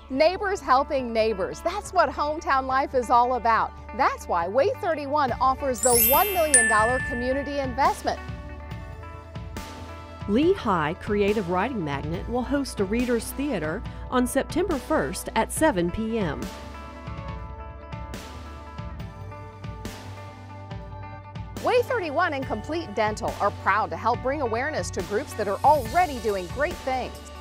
Neighbors helping neighbors. That's what hometown life is all about. That's why Way 31 offers the $1 million community investment. Lehigh Creative Writing Magnet will host a Readers Theater on September 1st at 7 p.m. Way 31 and Complete Dental are proud to help bring awareness to groups that are already doing great things.